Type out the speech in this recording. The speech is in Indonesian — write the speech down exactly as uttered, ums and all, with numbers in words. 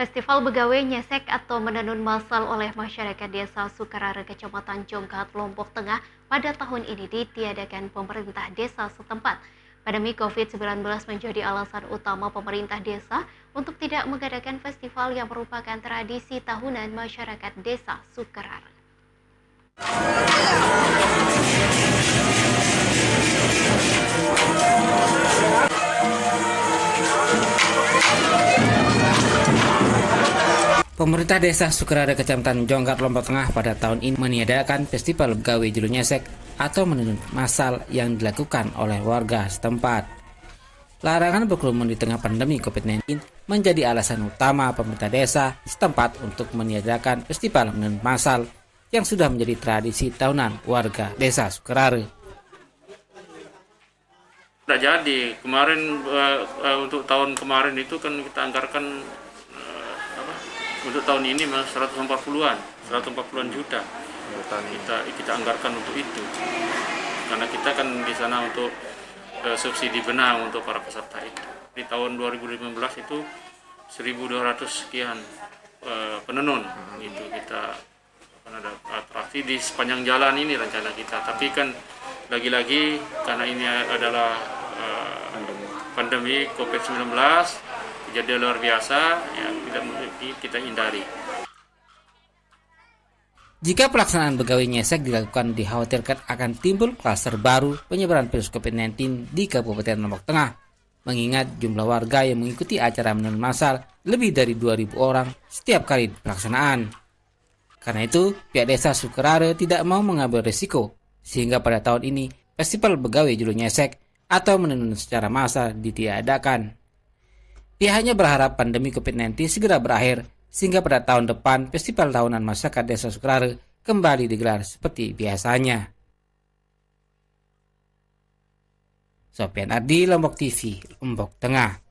Festival Begawe Nyesek atau Menenun Massal oleh masyarakat Desa Sukarare, Kecamatan Jonggat, Lombok Tengah pada tahun ini ditiadakan pemerintah desa setempat. Pandemi covid sembilan belas menjadi alasan utama pemerintah desa untuk tidak mengadakan festival yang merupakan tradisi tahunan masyarakat Desa Sukarare. Pemerintah Desa Sukarare, Kecamatan Jonggat, Lombok Tengah pada tahun ini meniadakan Festival Begawe Julu Nyesek atau menenun massal yang dilakukan oleh warga setempat. Larangan berkerumun di tengah pandemi covid sembilan belas menjadi alasan utama pemerintah desa setempat untuk meniadakan Festival Menenun Massal yang sudah menjadi tradisi tahunan warga Desa Sukarare. Tidak jadi, kemarin uh, uh, untuk tahun kemarin itu kan kita anggarkan untuk tahun ini mas seratus empat puluhan juta kita kita anggarkan untuk itu, karena kita kan di sana untuk uh, subsidi benang untuk para peserta itu. Di tahun dua ribu lima belas itu seribu dua ratus sekian uh, penenun itu kita akan ada atraksi di sepanjang jalan ini rencana kita, tapi kan lagi-lagi karena ini adalah uh, pandemi covid sembilan belas kejadian luar biasa, ya tidak kita hindari. Jika pelaksanaan Begawe Nyesek dilakukan, dikhawatirkan akan timbul klaster baru penyebaran virus covid sembilan belas di Kabupaten Lombok Tengah, mengingat jumlah warga yang mengikuti acara menenun massal lebih dari dua ribu orang setiap kali pelaksanaan. Karena itu, pihak Desa Sukarare tidak mau mengambil risiko, sehingga pada tahun ini Festival Begawe Julu Nyesek atau menenun secara massal ditiadakan. Pihaknya berharap pandemi covid sembilan belas segera berakhir, sehingga pada tahun depan Festival Tahunan Masyarakat Desa Sukarare kembali digelar seperti biasanya. Sofian Ardi, Lombok T V, Lombok Tengah.